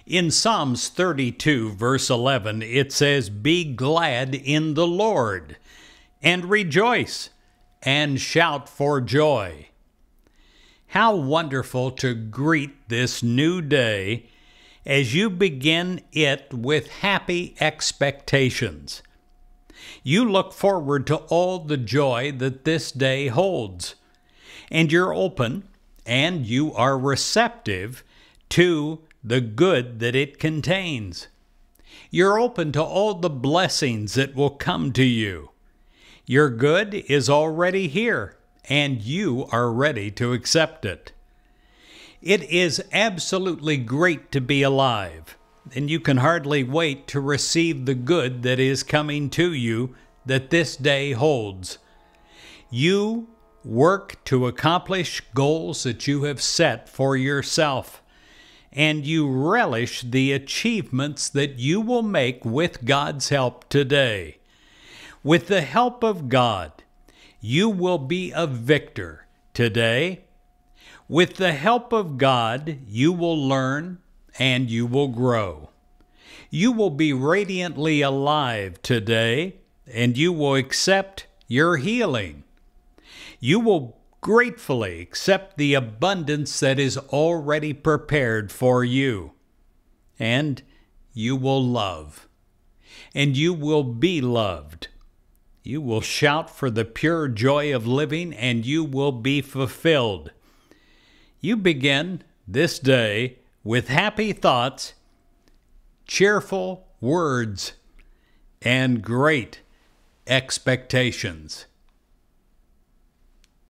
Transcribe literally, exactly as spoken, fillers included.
In Psalms thirty-two, verse eleven, it says, "Be glad in the Lord, and rejoice, and shout for joy." How wonderful to greet this new day as you begin it with happy expectations. You look forward to all the joy that this day holds, and you're open and you are receptive to the good that it contains. You're open to all the blessings that will come to you. Your good is already here, and you are ready to accept it. It is absolutely great to be alive, and you can hardly wait to receive the good that is coming to you that this day holds. You work to accomplish goals that you have set for yourself, and you relish the achievements that you will make with God's help today. With the help of God, you will be a victor today. With the help of God, you will learn and you will grow. You will be radiantly alive today, and you will accept your healing. You will gratefully accept the abundance that is already prepared for you. And you will love. And you will be loved. You will shout for the pure joy of living, and you will be fulfilled. You begin this day with happy thoughts, cheerful words, and great expectations.